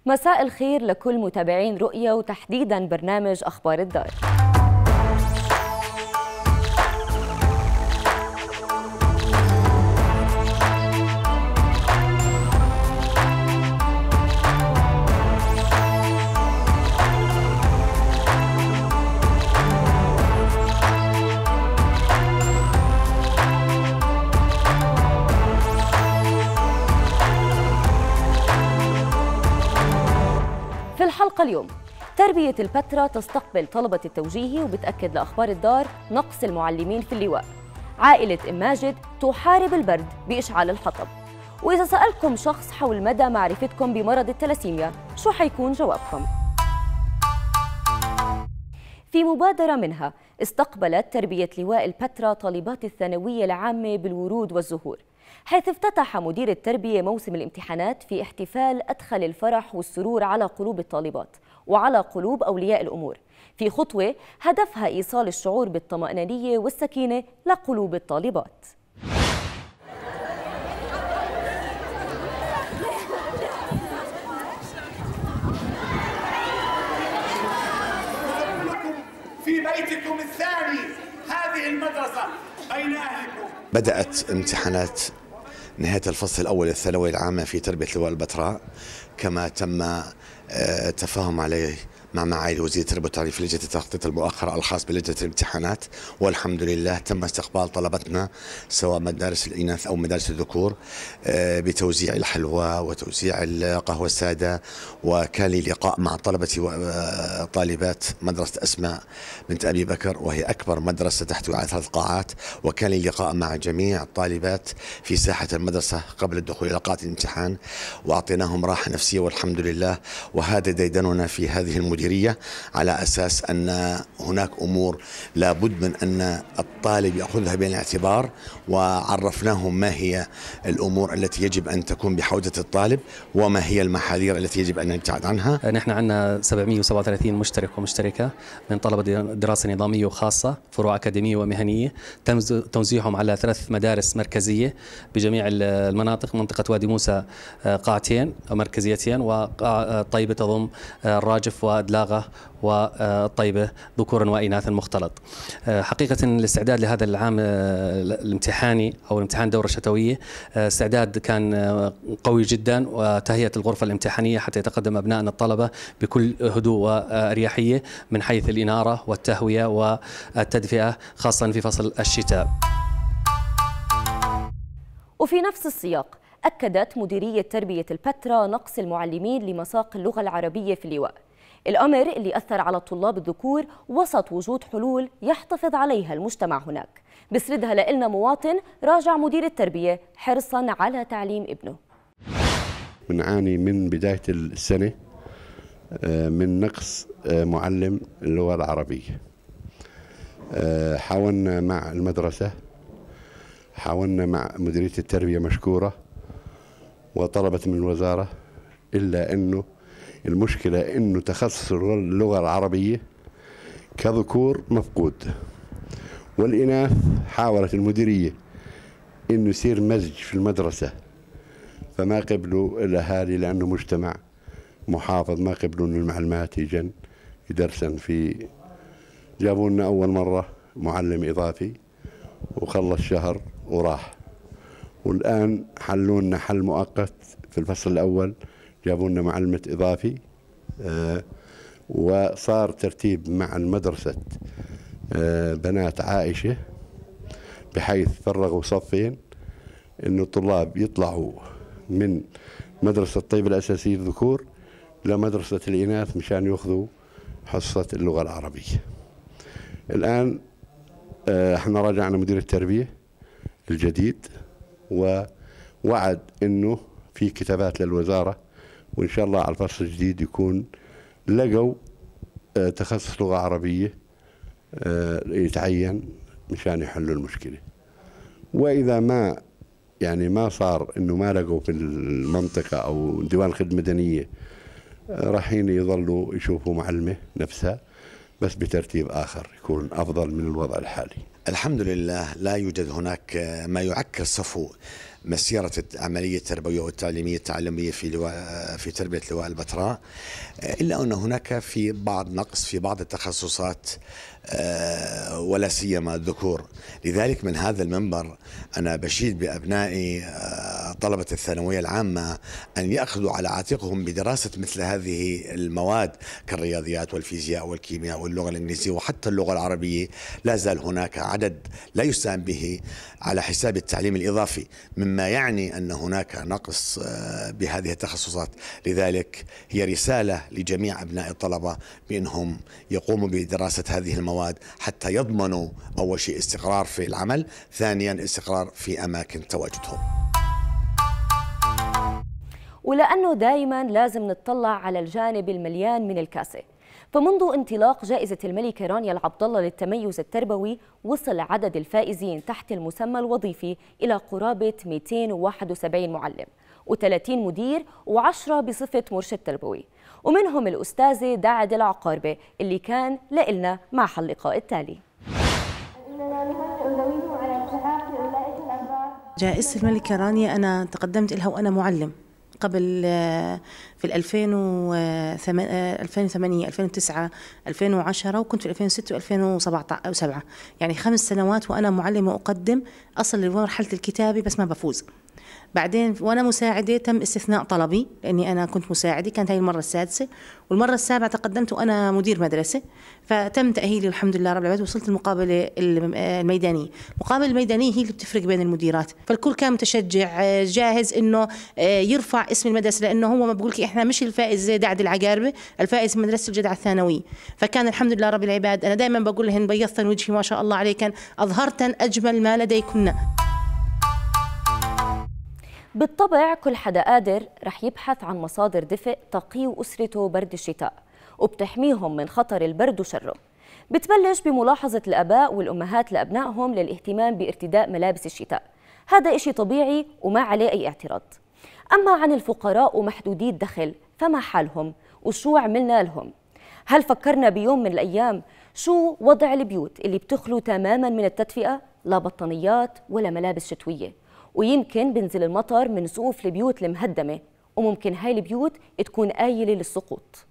مساء الخير لكل متابعين رؤية وتحديدا برنامج أخبار الدار. في الحلقة اليوم تربية البتراء تستقبل طلبة التوجيهي وبتأكد لأخبار الدار نقص المعلمين في اللواء. عائلة أم ماجد تحارب البرد بإشعال الحطب. وإذا سألكم شخص حول مدى معرفتكم بمرض التلاسيميا شو حيكون جوابكم؟ في مبادرة منها استقبلت تربية لواء البتراء طالبات الثانوية العامة بالورود والزهور، حيث افتتح مدير التربية موسم الامتحانات في احتفال أدخل الفرح والسرور على قلوب الطالبات وعلى قلوب أولياء الأمور، في خطوة هدفها إيصال الشعور بالطمأنينة والسكينة لقلوب الطالبات. في بيتكم الثاني هذه المدرسة أين أهلكم؟ بدأت امتحانات نهاية الفصل الأول الثانوية العامة في تربية لواء البتراء كما تم التفاهم عليه مع معالي وزير التربية والتعليم في لجنة التخطيط المؤخرة الخاص بلجنة الامتحانات، والحمد لله تم استقبال طلبتنا سواء مدارس الإناث أو مدارس الذكور بتوزيع الحلوى وتوزيع القهوة السادة. وكان لي لقاء مع طلبة وطالبات مدرسة أسماء بنت أبي بكر وهي أكبر مدرسة تحتوي على 3 قاعات، وكان لي لقاء مع جميع الطالبات في ساحة المدرسة قبل الدخول إلى قاعة الامتحان وأعطيناهم راحة نفسية والحمد لله. وهذا ديدننا في هذه المديرية على أساس أن هناك أمور لابد من أن الطالب يأخذها بعين الاعتبار، وعرفناهم ما هي الأمور التي يجب أن تكون بحوزة الطالب وما هي المحاذير التي يجب أن نبتعد عنها. نحن عندنا 737 مشترك ومشتركة من طلبة دراسة نظامية وخاصة، فروع أكاديمية ومهنية، تم توزيعهم على 3 مدارس مركزية بجميع المناطق. منطقة وادي موسى قاعتين مركزيتين، وطيبة تضم الراجف وأدلاغة والطيبة ذكورا وإناثا مختلط. حقيقة الاستعداد لهذا العام الامتحاني أو الامتحان الدورة الشتوية استعداد كان قوي جدا، وتهيئة الغرفة الامتحانية حتى يتقدم أبنائنا الطلبة بكل هدوء وأريحية من حيث الإنارة والتهوية والتدفئة خاصة في فصل الشتاء. وفي نفس السياق أكدت مديرية تربية البتراء نقص المعلمين لمساق اللغة العربية في اللواء، الأمر اللي أثر على الطلاب الذكور وسط وجود حلول يحتفظ عليها المجتمع هناك. بسردها لنا مواطن راجع مدير التربية حرصا على تعليم ابنه. بنعاني من بداية السنة من نقص معلم اللغة العربية. حاولنا مع المدرسة، حاولنا مع مديرية التربية مشكورة، وطلبت من الوزارة، إلا أنه المشكلة أنه تخصص اللغة العربية كذكور مفقود، والإناث حاولت المديرية أنه يصير مزج في المدرسة، فما قبلوا الأهالي لأنه مجتمع محافظ، ما قبلوا أن المعلمات يجن يدرسن في. جابوا لنا أول مرة معلم إضافي وخلص شهر وراح، والآن حلوا لنا حل مؤقت في الفصل الأول، جابوا لنا معلمة إضافي، وصار ترتيب مع المدرسة بنات عائشة بحيث فرغوا صفين إنه الطلاب يطلعوا من مدرسة طيبة الأساسية الذكور لمدرسة الإناث مشان يأخذوا حصة اللغة العربية. الآن احنا راجعنا مدير التربية الجديد ووعد إنه في كتابات للوزارة، وإن شاء الله على الفصل الجديد يكون لقوا تخصص لغة عربية يتعين مشان يحلوا المشكلة. وإذا ما صار إنه ما لقوا في المنطقة أو ديوان الخدمة المدنية، راحين يظلوا يشوفوا معلمة نفسها بس بترتيب آخر يكون أفضل من الوضع الحالي. الحمد لله لا يوجد هناك ما يعكر صفو مسيرة العملية التربوية والتعليمية التعلمية في تربية لواء البتراء، إلا أن هناك في بعض نقص في بعض التخصصات ولا سيما الذكور. لذلك من هذا المنبر أنا بشيد بأبنائي طلبة الثانوية العامة أن يأخذوا على عاتقهم بدراسة مثل هذه المواد كالرياضيات والفيزياء والكيمياء واللغة الإنجليزية وحتى اللغة العربية. لا زال هناك عدد لا يساهم به على حساب التعليم الإضافي، مما يعني أن هناك نقص بهذه التخصصات. لذلك هي رسالة لجميع أبناء الطلبة بأنهم يقوموا بدراسة هذه المواد حتى يضمنوا أول شيء استقرار في العمل، ثانيا استقرار في أماكن تواجدهم. ولأنه دائما لازم نتطلع على الجانب المليان من الكاسة، فمنذ انطلاق جائزة الملكة رانيا العبدالله للتميز التربوي وصل عدد الفائزين تحت المسمى الوظيفي إلى قرابة 271 معلم و30 مدير و10 بصفة مرشد تربوي، ومنهم الأستاذة دعد العقاربة اللي كان لإلنا معها اللقاء التالي. جائزة الملكة رانيا أنا تقدمت لها وأنا معلم قبل في 2008 2009 2010 وكنت في 2006 و2007 يعني 5 سنوات وأنا معلمة وأقدم أصل لمرحلة الكتابة بس ما بفوز. بعدين وأنا مساعدة تم استثناء طلبي لأني أنا كنت مساعدة، كانت هاي المرة السادسة، والمرة السابعة تقدمت وأنا مدير مدرسة، فتم تأهيلي الحمد لله رب العالمين. وصلت المقابلة الميدانية. المقابلة الميدانية هي اللي بتفرق بين المديرات، فالكل كان متشجع جاهز إنه يرفع اسم المدرسة، لأنه هو ما بقول لك إحنا مش الفائز دعد العقاربة، الفائز مدرسة الجدعة الثانوية. فكان الحمد لله رب العباد أنا دائما بقول لهن بيضتن وجهي ما شاء الله عليكن، أظهرتن أجمل ما لديكن. بالطبع كل حدا قادر رح يبحث عن مصادر دفء تقي أسرته برد الشتاء وبتحميهم من خطر البرد وشره. بتبلش بملاحظة الآباء والأمهات لأبنائهم للاهتمام بارتداء ملابس الشتاء، هذا إشي طبيعي وما عليه أي اعتراض. أما عن الفقراء ومحدودي الدخل فما حالهم وشو عملنا لهم؟ هل فكرنا بيوم من الأيام شو وضع البيوت اللي بتخلو تماما من التدفئة؟ لا بطانيات ولا ملابس شتوية، ويمكن بنزل المطر من سقوف البيوت المهدمة، وممكن هاي البيوت تكون آيلة للسقوط.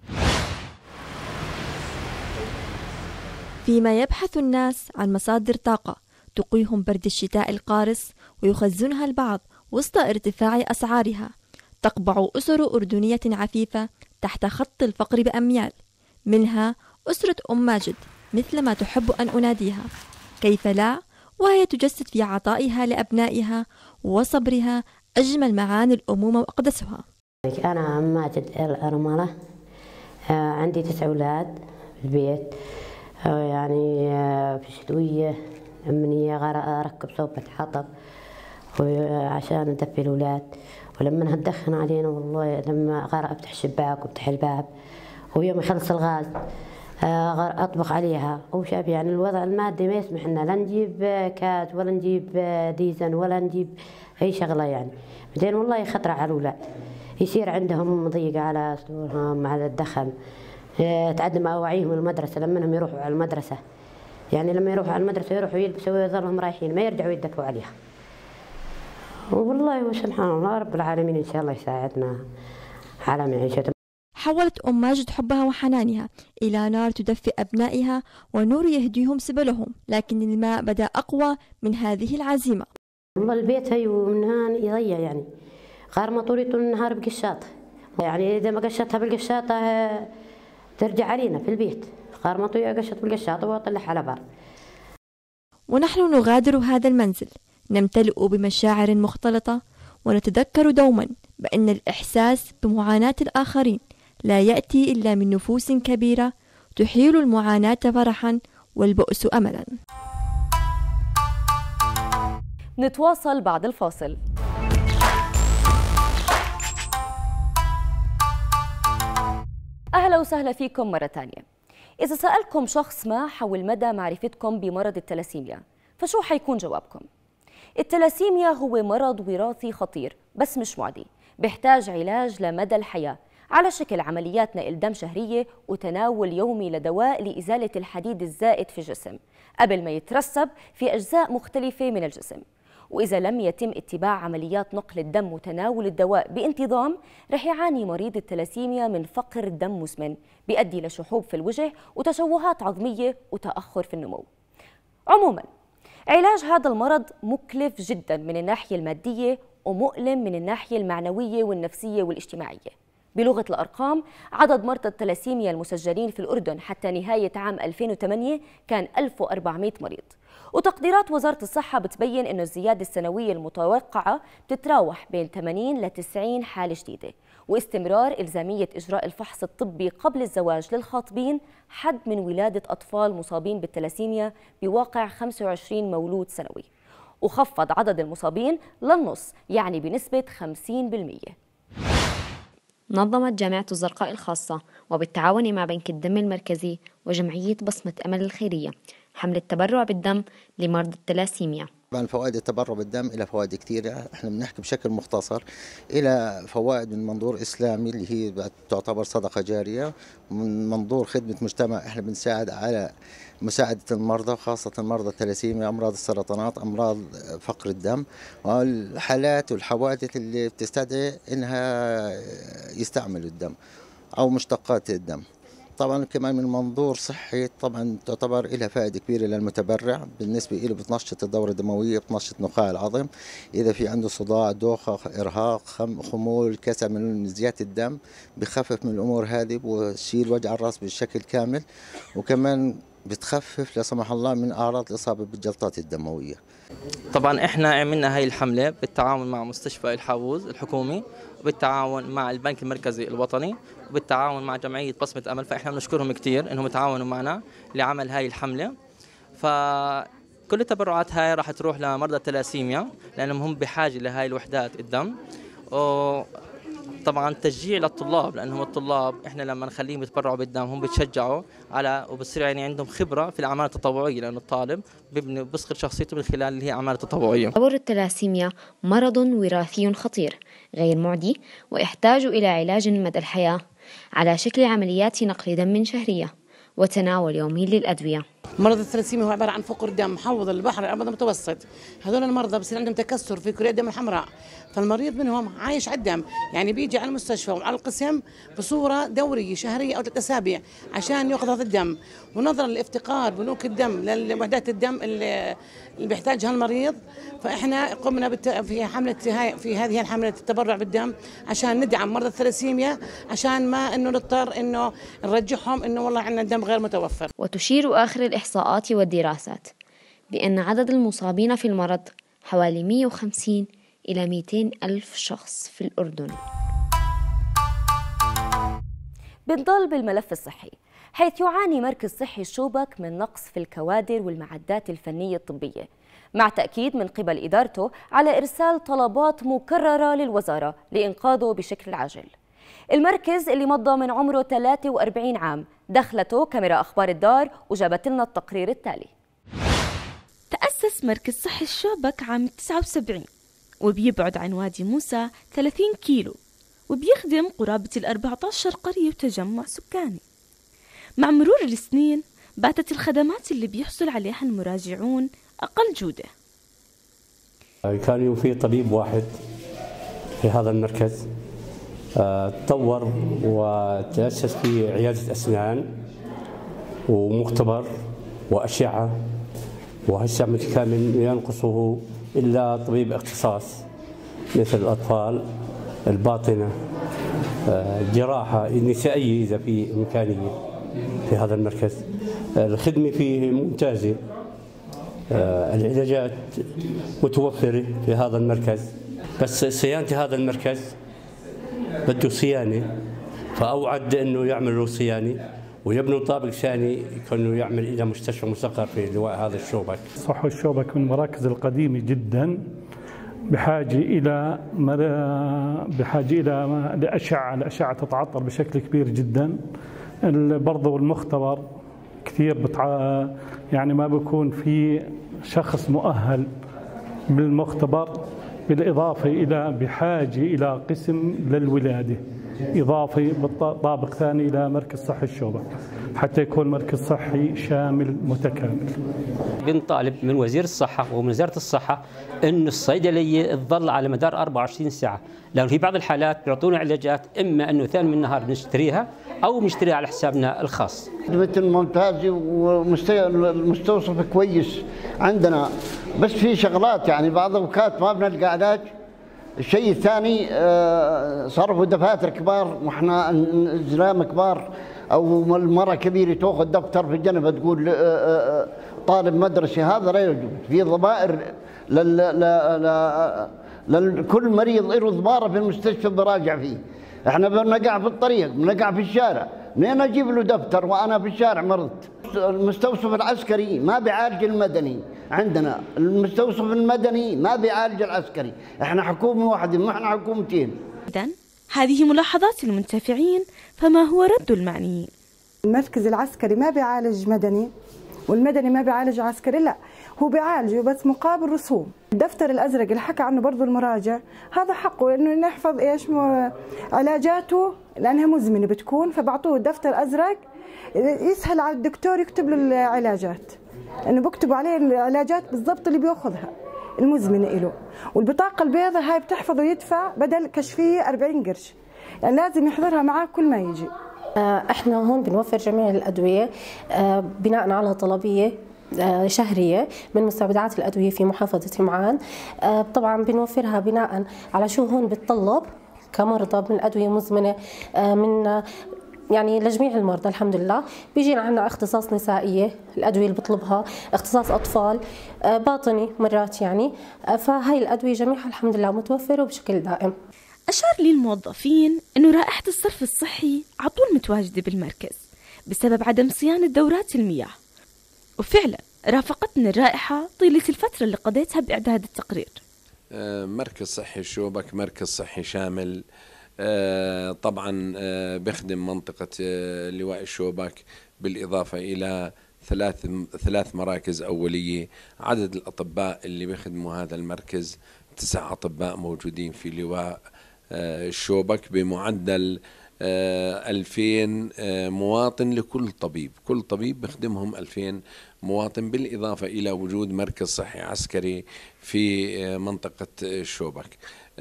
فيما يبحث الناس عن مصادر طاقة تقيهم برد الشتاء القارس ويخزنها البعض وسط ارتفاع أسعارها، تقبع أسر أردنية عفيفة تحت خط الفقر بأميال، منها أسرة أم ماجد مثل ما تحب أن أناديها، كيف لا وهي تجسد في عطائها لأبنائها وصبرها أجمل معاني الأمومة وأقدسها. أنا أم ماجد الأرملة، عندي 9 أولاد في البيت، يعني في الشتوية مني أركب صوبة حطب عشان ندفي الأولاد، ولما هتدخن علينا والله لما غير أفتح الشباك وأفتح الباب ويوم يخلص الغاز أطبخ عليها وشاف. يعني الوضع المادي ما يسمح لنا لا نجيب كاز ولا نجيب ديزن ولا نجيب أي شغلة. يعني بعدين والله خطرة على الأولاد، يصير عندهم ضيقة على صدورهم على الدخن، تعدم أواعيهم المدرسة لما هم يروحوا على المدرسة. يعني لما يروحوا على المدرسة يروحوا يلبسوا ويظلهم رايحين ما يرجعوا يدفوا عليها. والله سبحان الله رب العالمين إن شاء الله يساعدنا على معيشتهم. حولت أم ماجد حبها وحنانها إلى نار تدفئ أبنائها ونور يهديهم سبلهم، لكن الماء بدأ أقوى من هذه العزيمة. والله البيت هي ومنها يضيع، يعني غير ما طول النهار بقشاطة، يعني إذا ما قشتها بالقشاطة ترجع علينا في البيت، غير ما طول قشط بالقشاطة وأطلعها على بر. ونحن نغادر هذا المنزل نمتلئ بمشاعر مختلطة ونتذكر دوما بأن الإحساس بمعاناة الآخرين لا يأتي إلا من نفوس كبيرة تحيل المعاناة فرحا والبؤس أملا. نتواصل بعد الفاصل. أهلا وسهلا فيكم مرة تانية. إذا سألكم شخص ما حول مدى معرفتكم بمرض التلاسيميا فشو حيكون جوابكم؟ التلاسيميا هو مرض وراثي خطير بس مش معدي، بيحتاج علاج لمدى الحياة على شكل عمليات نقل دم شهرية وتناول يومي لدواء لإزالة الحديد الزائد في الجسم قبل ما يترسب في أجزاء مختلفة من الجسم. وإذا لم يتم اتباع عمليات نقل الدم وتناول الدواء بانتظام رح يعاني مريض الثلاسيميا من فقر دم مزمن بيؤدي لشحوب في الوجه وتشوهات عظمية وتأخر في النمو. عموما علاج هذا المرض مكلف جدا من الناحية المادية ومؤلم من الناحية المعنوية والنفسية والاجتماعية. بلغة الأرقام عدد مرضى الثلاسيميا المسجلين في الأردن حتى نهاية عام 2008 كان 1400 مريض، وتقديرات وزارة الصحة بتبين أن الزيادة السنوية المتوقعة بتتراوح بين 80 ل 90 حالة جديدة، واستمرار إلزامية إجراء الفحص الطبي قبل الزواج للخاطبين حد من ولادة أطفال مصابين بالثلاسيميا بواقع 25 مولود سنوي، وخفض عدد المصابين للنص يعني بنسبة 50%. نظمت جامعة الزرقاء الخاصة وبالتعاون مع بنك الدم المركزي وجمعية بصمة أمل الخيرية حملة تبرع بالدم لمرضى الثلاسيميا. طبعا فوائد التبرع بالدم إلى فوائد كثيرة، احنا بنحكي بشكل مختصر إلى فوائد من منظور إسلامي اللي هي تعتبر صدقة جارية، ومن منظور خدمة مجتمع احنا بنساعد على مساعدة المرضى خاصة مرضى الثلاسيميا، أمراض السرطانات، أمراض فقر الدم والحالات والحوادث اللي بتستدعي إنها يستعملوا الدم أو مشتقات الدم. طبعا كمان من منظور صحي طبعا تعتبر لها فائده كبيره للمتبرع، بالنسبه له بتنشط الدوره الدمويه، بتنشط نخاع العظم، اذا في عنده صداع، دوخه، ارهاق، خمول، كسل من زياده الدم بخفف من الامور هذه وتشيل وجع الراس بشكل كامل، وكمان بتخفف لا سمح الله من اعراض الاصابه بالجلطات الدمويه. طبعا احنا عملنا هاي الحمله بالتعاون مع مستشفى الحاووز الحكومي وبالتعاون مع البنك المركزي الوطني وبالتعاون مع جمعيه بصمه امل، فاحنا بنشكرهم كثير انهم تعاونوا معنا لعمل هاي الحمله. فكل التبرعات هاي راح تروح لمرضى الثلاسيميا لانهم هم بحاجه لهاي الوحدات الدم. طبعا تشجيع للطلاب لانهم الطلاب احنا لما نخليهم يتبرعوا بالدم هم بيتشجعوا على وبصير يعني عندهم خبره في الاعمال التطوعيه، لانه الطالب بيسخر شخصيته من خلال اللي هي اعمال التطوعيه. عبر الثلاسيميا مرض وراثي خطير غير معدي ويحتاج الى علاج مدى الحياه على شكل عمليات نقل دم شهريه وتناول يومي للادويه. مرض الثلاسيميا هو عباره عن فقر دم محوض البحر الابيض المتوسط، هذول المرضى بصير عندهم تكسر في كريات الدم الحمراء، فالمريض منهم عايش على الدم، يعني بيجي على المستشفى وعلى القسم بصوره دوريه شهريه او 3 أسابيع عشان ياخذ هذا الدم، ونظرا لافتقار بنوك الدم لوحدات الدم اللي بيحتاجها المريض، فاحنا قمنا في حمله في هذه الحمله التبرع بالدم عشان ندعم مرضى الثلاسيميا، عشان ما انه نضطر انه نرجعهم انه والله عندنا الدم غير متوفر. وتشير اخر الإحصاءات والدراسات بأن عدد المصابين في المرض حوالي 150 إلى 200 ألف شخص في الأردن. بنضل بالملف الصحي، حيث يعاني مركز صحي الشوبك من نقص في الكوادر والمعدات الفنية الطبية، مع تأكيد من قبل إدارته على إرسال طلبات مكررة للوزارة لإنقاذه بشكل عاجل. المركز اللي مضى من عمره 43 عام دخلته كاميرا أخبار الدار وجابت لنا التقرير التالي. تأسس مركز صحي الشوبك عام 79 وبيبعد عن وادي موسى 30 كيلو، وبيخدم قرابة 14 قرية وتجمع سكاني. مع مرور السنين باتت الخدمات اللي بيحصل عليها المراجعون أقل جودة. كان في طبيب واحد في هذا المركز، تطور وتأسس في عيادة أسنان ومختبر وأشعة، وهسه متكامل ينقصه إلا طبيب اختصاص مثل الأطفال، الباطنة، الجراحة النسائية إذا في إمكانية في هذا المركز. الخدمة فيه ممتازة، العلاجات متوفرة في هذا المركز، بس صيانة هذا المركز بده صيانة، فأوعد أنه يعملوا صيانة ويبنوا طابق ثاني كانوا يعمل إلى مستشفى مصغر في لواء هذا الشوبك. صحو الشوبك من المراكز القديمة جدا، بحاجة إلى الأشعة تتعطل بشكل كبير جدا. برضه المختبر كثير يعني ما بيكون في شخص مؤهل بالمختبر، بالإضافة إلى بحاجة إلى قسم للولادة. إضافي طابق ثاني إلى مركز صحي الشوبك حتى يكون مركز صحي شامل متكامل. بنطالب من وزير الصحة ومن وزارة الصحة إنه الصيدلية تظل على مدار 24 ساعة، لأنه في بعض الحالات بيعطونا علاجات إما إنه ثاني من النهار نشتريها أو نشتريها على حسابنا الخاص. خدمة ممتازة والمستوصف كويس عندنا، بس في شغلات يعني بعض الأوقات ما بنلقى علاج. الشيء الثاني صرفوا دفاتر كبار واحنا زلام كبار او المرأة كبيرة تاخذ دكتور في الجنبة تقول طالب مدرسي، هذا لا يوجد. في ضمائر لكل مريض له ضمارة في المستشفى براجع فيه. احنا بنقع في الطريق، بنقع في الشارع، منين اجيب له دفتر وانا في الشارع مرضت؟ المستوصف العسكري ما بيعالج المدني، عندنا المستوصف المدني ما بيعالج العسكري، احنا حكومة واحدة ما احنا حكومتين. إذن هذه ملاحظات المنتفعين، فما هو رد المعنيين؟ المركز العسكري ما بيعالج مدني والمدني ما بيعالج عسكري، لا هو بيعالجه بس مقابل رسوم. الدفتر الازرق اللي حكى عنه برضه المراجع هذا حقه انه نحفظ ايش علاجاته لانها مزمنه بتكون، فبعطوه دفتر ازرق يسهل على الدكتور يكتب له العلاجات، انه بكتبوا عليه العلاجات بالضبط اللي بياخذها المزمنه له. والبطاقه البيضاء هاي بتحفظه يدفع بدل كشفيه 40 قرش، يعني لازم يحضرها معاه كل ما يجي. احنا هون بنوفر جميع الادويه بناء على طلبيه شهرية من مستودعات الأدوية في محافظة معان. طبعا بنوفرها بناء على شو هون بتطلب كمرضى من أدوية مزمنة، من يعني لجميع المرضى الحمد لله. بيجينا عنا اختصاص نسائية الأدوية اللي بطلبها، اختصاص أطفال، باطني مرات يعني، فهاي الأدوية جميعها الحمد لله متوفرة بشكل دائم. أشار لي الموظفين أنه رائحة الصرف الصحي على طول متواجدة بالمركز بسبب عدم صيانة دورات المياه، وفعلا رافقتني الرائحة طيلة الفترة اللي قضيتها بإعداد التقرير. مركز صحي الشوبك مركز صحي شامل، طبعا بيخدم منطقة لواء الشوبك بالإضافة إلى ثلاث مراكز أولية. عدد الأطباء اللي بيخدموا هذا المركز 9 أطباء موجودين في لواء الشوبك بمعدل 2000 مواطن لكل طبيب، كل طبيب بيخدمهم 2000 مواطن، بالإضافة إلى وجود مركز صحي عسكري في منطقة الشوبك.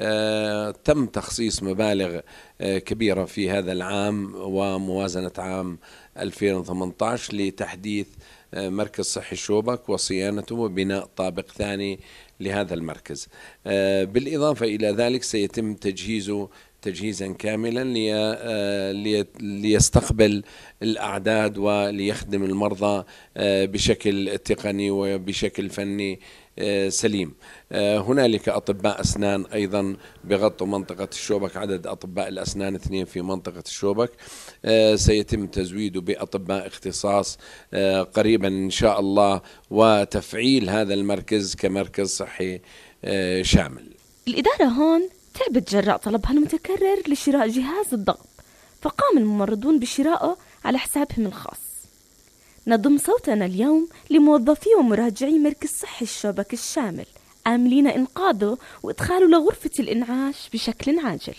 تم تخصيص مبالغ كبيرة في هذا العام وموازنة عام 2018 لتحديث مركز صحي الشوبك وصيانته وبناء طابق ثاني لهذا المركز. بالإضافة إلى ذلك سيتم تجهيزه تجهيزا كاملا ليستقبل الأعداد وليخدم المرضى بشكل تقني وبشكل فني سليم. هنالك أطباء أسنان أيضا بغطوا منطقة الشوبك، عدد أطباء الأسنان 2 في منطقة الشوبك. سيتم تزويده بأطباء اختصاص قريبا إن شاء الله، وتفعيل هذا المركز كمركز صحي شامل. الإدارة هون تعبت جراء طلبها المتكرر لشراء جهاز الضغط، فقام الممرضون بشرائه على حسابهم الخاص. نضم صوتنا اليوم لموظفي ومراجعي مركز صحي الشوبك الشامل آملين إنقاذه وإدخاله لغرفة الإنعاش بشكل عاجل.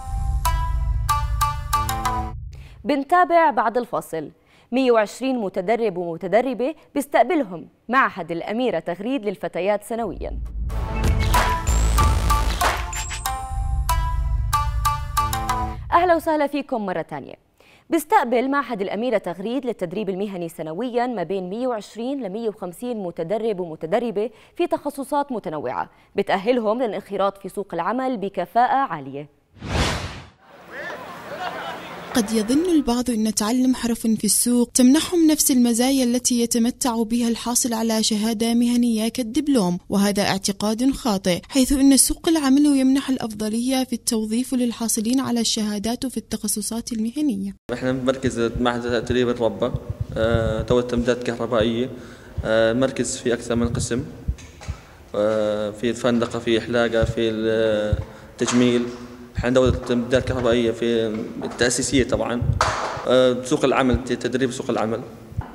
بنتابع بعد الفاصل. 120 متدرب ومتدربة بيستقبلهم معهد الأميرة تغريد للفتيات سنوياً. أهلا وسهلا فيكم مرة تانية. بيستقبل معهد الأميرة تغريد للتدريب المهني سنويا ما بين 120 ل 150 متدرب ومتدربة في تخصصات متنوعة بتأهلهم للانخراط في سوق العمل بكفاءة عالية. قد يظن البعض أن تعلم حرف في السوق تمنحهم نفس المزايا التي يتمتع بها الحاصل على شهادة مهنية كالدبلوم، وهذا اعتقاد خاطئ، حيث أن سوق العمل يمنح الأفضلية في التوظيف للحاصلين على الشهادات في التخصصات المهنية. احنا مركز معهد تدريب الربة، تو تمديدات كهربائية، مركز في أكثر من قسم، في الفندقة، في إحلاقة، في التجميل. احنا دورة تمديدات كهربائية في التأسيسية طبعا، سوق العمل، تدريب سوق العمل.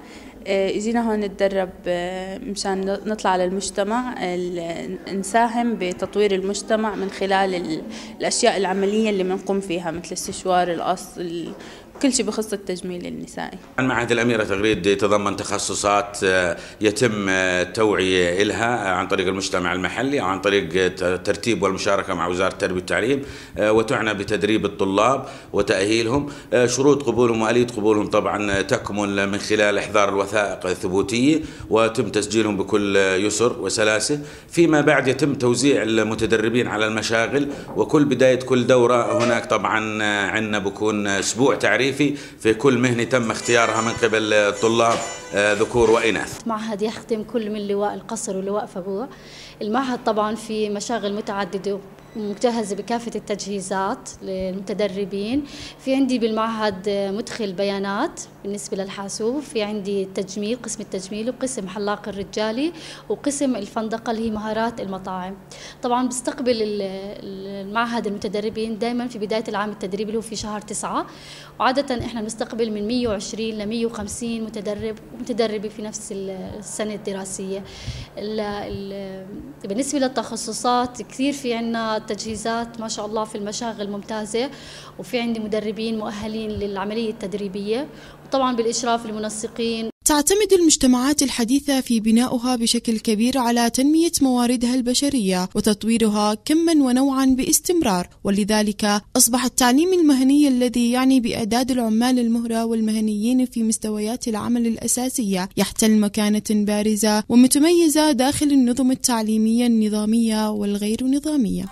اجينا هون نتدرب مشان نطلع للمجتمع، نساهم بتطوير المجتمع من خلال الأشياء العملية اللي بنقوم فيها مثل السشوار، القص، كل شيء بخص التجميل النسائي. معهد الأميرة تغريد يتضمن تخصصات يتم التوعية لها عن طريق المجتمع المحلي أو عن طريق ترتيب والمشاركة مع وزارة التربية والتعليم، وتعنى بتدريب الطلاب وتأهيلهم. شروط قبولهم وآلية قبولهم طبعا تكمل من خلال إحضار الوثائق الثبوتية وتم تسجيلهم بكل يسر وسلاسة. فيما بعد يتم توزيع المتدربين على المشاغل، وكل بداية كل دورة هناك طبعا عندنا بكون أسبوع تعريفي في كل مهنة تم اختيارها من قبل الطلاب ذكور وإناث. معهد يخدم كل من لواء القصر ولواء فبوع. المعهد طبعا في مشاغل متعددة مجهزة بكافة التجهيزات للمتدربين. في عندي بالمعهد مدخل بيانات بالنسبة للحاسوب، في عندي التجميل، قسم التجميل، وقسم حلاق الرجالي، وقسم الفندقة اللي هي مهارات المطاعم. طبعا بستقبل المعهد المتدربين دائما في بداية العام التدريبي اللي هو في شهر 9، وعادة احنا بنستقبل من 120 ل 150 متدرب ومتدربة في نفس السنة الدراسية. بالنسبة للتخصصات كثير في عنا تجهيزات ما شاء الله في المشاغل ممتازة، وفي عندي مدربين مؤهلين للعملية التدريبية، وطبعا بالإشراف المنسقين. تعتمد المجتمعات الحديثة في بنائها بشكل كبير على تنمية مواردها البشرية وتطويرها كما ونوعا باستمرار، ولذلك أصبح التعليم المهني الذي يعني بإعداد العمال المهرة والمهنيين في مستويات العمل الأساسية يحتل مكانة بارزة ومتميزة داخل النظم التعليمية النظامية والغير نظامية.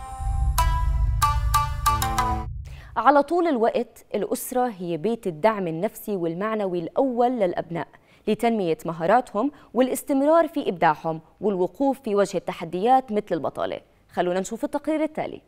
على طول الوقت الأسرة هي بيت الدعم النفسي والمعنوي الأول للأبناء لتنمية مهاراتهم والاستمرار في إبداعهم والوقوف في وجه التحديات مثل البطالة. خلونا نشوف التقرير التالي.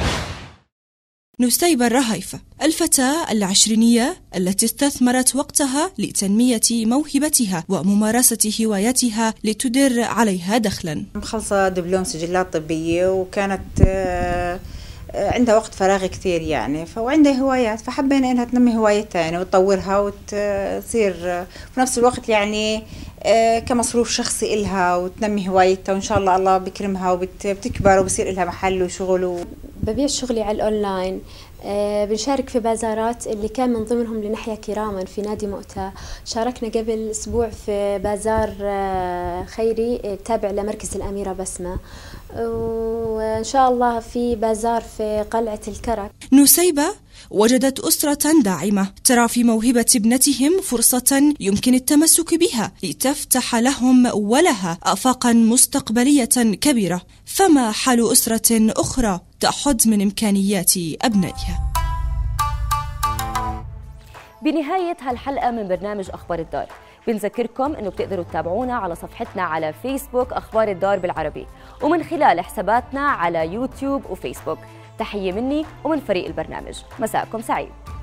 نسيبة الرهيفة، الفتاة العشرينية التي استثمرت وقتها لتنمية موهبتها وممارسة هواياتها لتدر عليها دخلا. مخلصة دبلوم سجلات طبية، وكانت عندها وقت فراغ كثير يعني، وعندها هوايات، فحبينا انها تنمي هوايتها يعني وتطورها وتصير في نفس الوقت يعني كمصروف شخصي إلها، وتنمي هوايتها، وإن شاء الله الله بكرمها وبتكبر وبصير إلها محل وشغل. ببيع شغلي على الأونلاين، بنشارك في بازارات اللي كان من ضمنهم لنحيا كراما في نادي مؤتة. شاركنا قبل أسبوع في بازار خيري تابع لمركز الأميرة بسمة، وإن شاء الله في بازار في قلعة الكرك. نسيبة وجدت أسرة داعمة ترى في موهبة ابنتهم فرصة يمكن التمسك بها لتفتح لهم ولها آفاقا مستقبلية كبيرة. فما حال أسرة أخرى تحد من إمكانيات أبنائها؟ بنهاية هالحلقة من برنامج أخبار الدار بنذكركم أنه بتقدروا تتابعونا على صفحتنا على فيسبوك أخبار الدار بالعربي، ومن خلال حساباتنا على يوتيوب وفيسبوك. تحية مني ومن فريق البرنامج، مساءكم سعيد.